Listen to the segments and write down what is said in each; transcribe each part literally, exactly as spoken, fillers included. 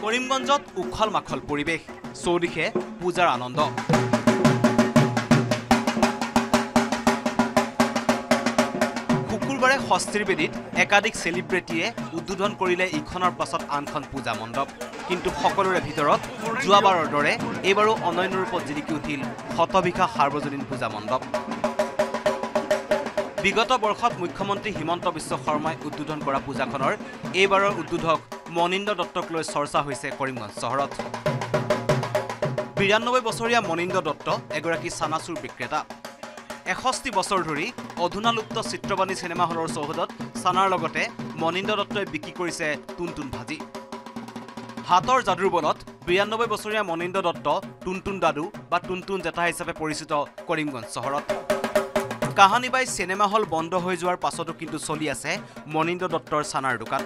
কৰিমগঞ্জত উখল মাখল পৰিৱেশ, চৌদিশে পূজাৰ আনন্দ। শুকুৰবাৰে ষষ্ঠীৰ বেদীত একাধিক চেলিব্ৰিটিয়ে উদ্বোধন কৰিলে ইখনৰ পাছত আনখন পূজা মণ্ডপ। কিন্তু সকলোৰে ভিতৰত যোৱাবাৰৰ দৰে এইবাৰো অনন্য ৰূপত জিলিকি উঠিল শতবিঘা সাৰ্বজনীন পূজা মণ্ডপ। বিগত বৰ্ষত মুখ্যমন্ত্ৰী হিমন্ত বিশ্ব শৰ্মাই উদ্বোধন কৰা পূজাখনৰ এইবাৰৰ উদ্বোধক মনিন্দ্ৰ দত্তক লৈ চৰ্চা হৈছে কৰিমগঞ্জ চহৰত। বিৰান্নব্বৈ বছৰীয়া মনিন্দ্ৰ দত্ত এগৰাকী চানাচুৰ বিক্ৰেতা। এষষ্ঠি বছৰ ধৰি অধুনালুপ্ত চিত্ৰবাণী চিনেমা হলৰ চৌহদত চানাৰ লগতে মনিন্দ্ৰ দত্তই বিক্ৰী কৰিছে টুনটুন ভাজি। হাতৰ যাদুৰ বলত বিৰান্নব্বৈ বছৰীয়া মনিন্দ্ৰ দত্ত টুনটুন দাদু বা টুনটুন জেঠা হিচাপে পৰিচিত কৰিমগঞ্জ চহৰত। কাহানিবাই চিনেমা হল বন্ধ হৈ যোৱাৰ পাছতো কিন্তু চলি আছে মনিন্দ্ৰ দত্তৰ চানাৰ দোকান।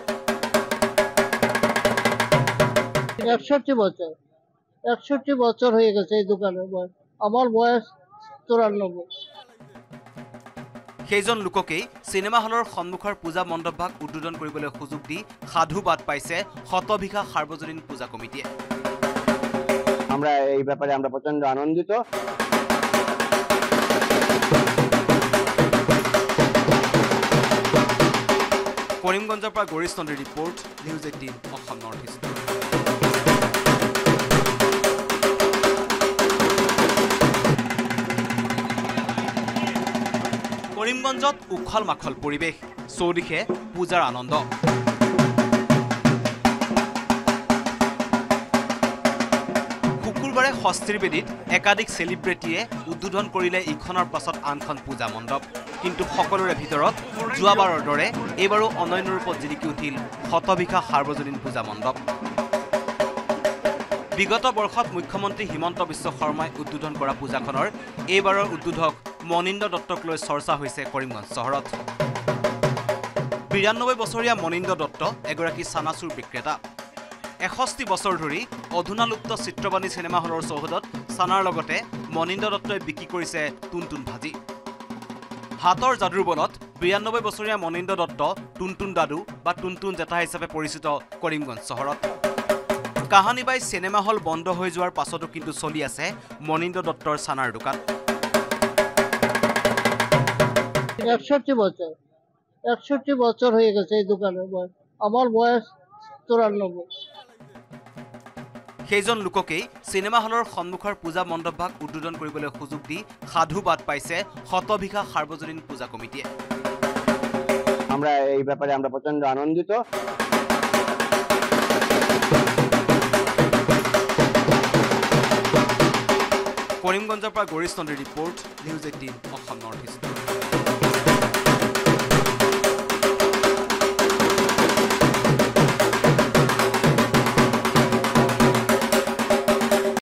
একষট্টি বছর একষট্টি বছর হয়ে গেছে এই দোকানের বয়স। আমার বয়স চৌরানব্বই। সেইজন লোককেই চিনেমা হলৰ সন্মুখৰ পূজা মণ্ডপভাগ উদ্বোধন কৰিবলৈ সুযোগ দি সাধু বাদ পাইছে শতবিঘা সাৰ্বজনীন পূজা কমিটিয়ে। আমরা এই ব্যাপারে আমরা প্রচন্ড আনন্দিত। কৰিমগঞ্জৰ পৰা গৰিশ নন্দীৰ report, news eighteen Assam north east. কৰিমগঞ্জত উখল মাখল পৰিৱেশ, চৌদিশে পূজাৰ আনন্দ। শুকুৰবাৰে ষষ্ঠীৰ বেদীত একাধিক চেলিব্ৰিটিয়ে উদ্বোধন কৰিলে ইখনৰ পাছত আনখন পূজা মণ্ডপ। কিন্তু সকলোৰে ভিতৰত যোৱাবাৰৰ দৰে এইবাৰো অনন্য ৰূপত জিলিকি উঠিল শতবিঘা সাৰ্বজনীন পূজা মণ্ডপ। বিগত বৰ্ষত মুখ্যমন্ত্ৰী হিমন্ত বিশ্ব শৰ্মাই উদ্বোধন কৰা পূজাখনৰ এইবাৰৰ উদ্বোধক মনিন্দ্ৰ দত্তক লৈ চৰ্চা হৈছে কৰিমগঞ্জ চহৰত। বিৰান্নব্বৈ বছৰীয়া মনিন্দ্ৰ দত্ত এগৰাকী চানাচুৰ বিক্ৰেতা। এষষ্ঠি বছৰ ধৰি অধুনালুপ্ত চিত্ৰবাণী চিনেমা হলৰ চৌহদত চানাৰ লগতে মনিন্দ্ৰ দত্তই বিক্ৰী কৰিছে টুনটুন ভাজি। হাতৰ যাদুৰ বলত বিৰান্নব্বৈ বছৰীয়া মনিন্দ্ৰ দত্ত টুনটুন দাদু বা টুনটুন জেঠা হিচাপে পৰিচিত কৰিমগঞ্জ চহৰত। কাহানিবাই চিনেমা হল বন্ধ হৈ যোৱাৰ পাছতো কিন্তু চলি আছে মনিন্দ্ৰ দত্তৰ চানাৰ দোকান। একষট্টি বছর একষট্টি বছর হয়ে গেছে এই দোকানের বয়স। আমার বয়স চৌরানব্বই। সেইজন লোককেই চিনেমা হলৰ সন্মুখৰ পূজা মণ্ডপভাগ উদ্বোধন কৰিবলৈ সুযোগ দি সাধু বাদ পাইছে শতবিঘা সাৰ্বজনীন পূজা কমিটিয়ে। আমরা এই ব্যাপারে আমরা প্রচন্ড আনন্দিত। কৰিমগঞ্জৰ পৰা গৰিশ নন্দীৰ report, news eighteen Assam north east.